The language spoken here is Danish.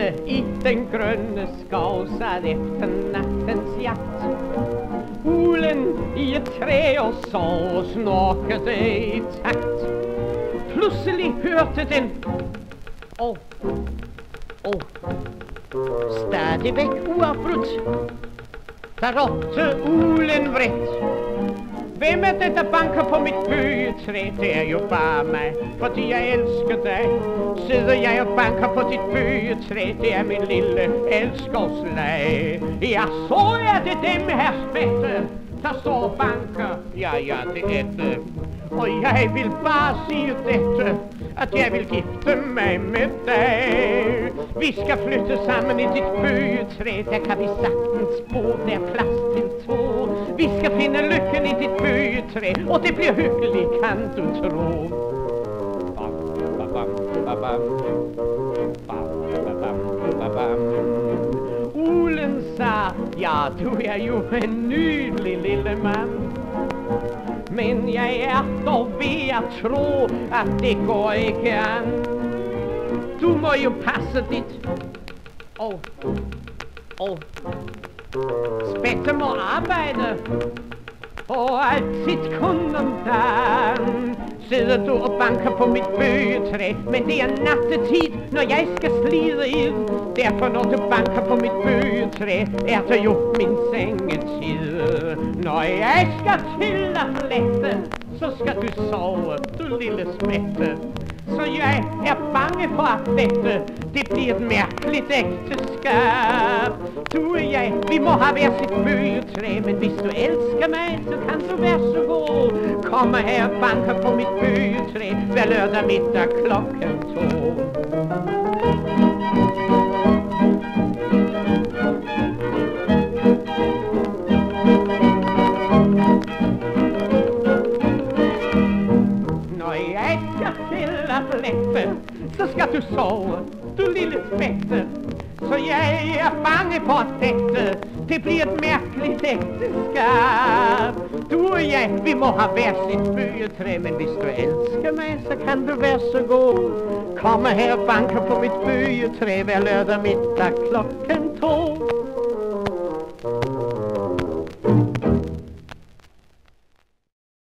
i den grønne skov sad efter nattens jagt. Ulen i et træ og sov og snorkede i takt. Pludselig hørte den stadigvæk uafbrudt. Der råbte ulen vredt: hvem er det, der banker på mit bøgetræ? Det er jo bare mig, fordi jeg elsker dig. Sidder jeg og banker på dit bøgetræ, det er min lille elskovsleg. Ja, så er det dem, herr Spætte, der står og banker. Ja, det er det. Og jeg vil bare sige dette, at jeg vil gifte mig med dig. Vi skal flytte sammen i dit bøgetræ, der kan vi sagtens bo, der er plads til to. Vi skal finde lykken i dit bøgetræ, og det bliver hyggeligt, kan du tro. Ulen sagde: ja, du er jo en nydelig lille mand, men jeg er dog ved at tro, at det går ikke an. Du må jo passe dit Spætte må arbejde og altid kun om dagen. Sidder du og banker på mit bøgetræ, men det er nattetid, når jeg skal slide ind. Derfor når du banker på mit bøgetræ, er det jo min sengetid. Når jeg skal til at flette, så skal du sove, du lille spætte. Så jeg er bange for at dette, det bliver et mærkeligt ægteskab. Du og jeg, vi må have hver sit bøgetræ, men hvis du elsker mig, så kan du være så god. Kom her og banker på mit bøgetræ, hver lørdag middag klokken 2. Så skal du sove, du lille spætte. Så jeg er bange for dette, det bliver et mærkeligt ægteskab. Du og jeg, vi må have hver sit bøgetræ, men hvis du elsker mig, så kan du være så god. Kom her og banker på mit bøgetræ, hver lørdag middag klokken 2.